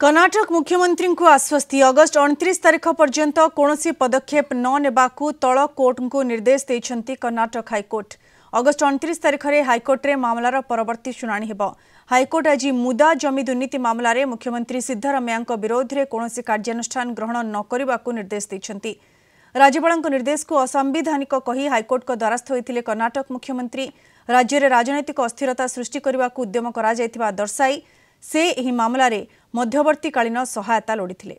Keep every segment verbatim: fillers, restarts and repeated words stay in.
कर्नाटक मुख्यमंत्री को आश्वस्ति अगस्ट उनतीस तारिख पर्यंत कौनसी पदक्षेप न नेबाकू तल कोर्ट को निर्देश देइछंती कर्नाटक हाईकोर्ट। अगस्ट उनतीस तारिख में हाईकोर्ट रे मामलार परवर्ती शुणाणी हेब। हाईकोर्ट आज मुदा जमी दुर्नीति मामलें मुख्यमंत्री सिद्धरामैया विरोध में कौनसी कार्यानुष्ठान ग्रहण न करने निर्देश देइछंती। राज्यपाल निर्देश को असंवैधानिक कही हाईकोर्ट को द्वारस्थ होते कर्नाटक मुख्यमंत्री राज्य में राजनैतिक अस्थिरता सृष्टि करने को उद्यम करा दर्शाई से एही मामलारे मध्यवर्तीकालीन सहायता लोड़िथिले।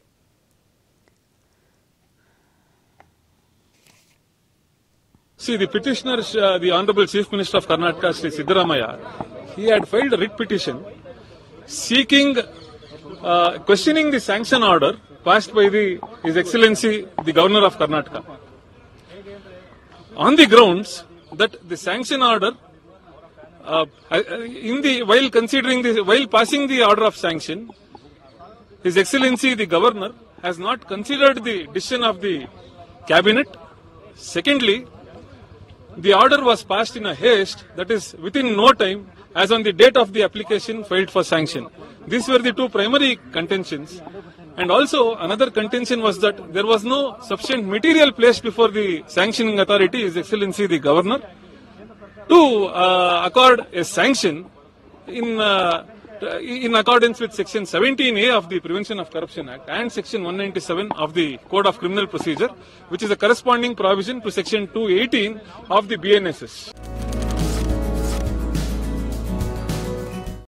See, the petitioner, uh, the Honorable Chief Minister of Karnataka, Sri Siddaramaiah, he had filed a writ petition seeking, uh, questioning the sanction order passed by the His Excellency, the Governor of Karnataka, on the grounds that the sanction order, uh, in the while considering the while passing the order of sanction, His Excellency, the Governor, has not considered the decision of the Cabinet. Secondly, the order was passed in a haste, that is within no time, as on the date of the application filed for sanction. These were the two primary contentions. And also another contention was that there was no sufficient material placed before the sanctioning authority, His Excellency the Governor, to uh, accord a sanction in uh, in accordance with Section seventeen A of the Prevention of Corruption Act and Section one ninety-seven of the Code of Criminal Procedure, which is a corresponding provision to Section two eighteen of the B N S S.